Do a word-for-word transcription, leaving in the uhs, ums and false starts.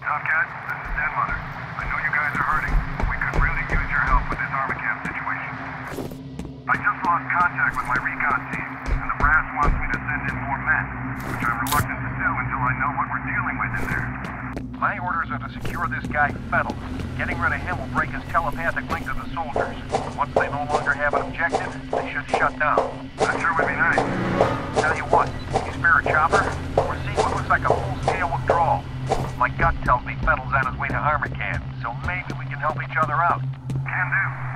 Tomcat, this is Den Mother. I know you guys are hurting, but we could really use your help with this armor camp situation. I just lost contact with my recon team, and the brass wants me to send in more men, which I'm reluctant to do until I know what we're dealing with in there. My orders are to secure this guy, F E A R. Getting rid of him will break his telepathic link to the soldiers. Once they no longer have an objective, they should shut down. That sure would be nice. Tell you what, you spare a chopper? We're seeing what looks like a full-scale withdrawal. My gut tells me F E A R's on his way to armor camp, so maybe we can help each other out. Can do.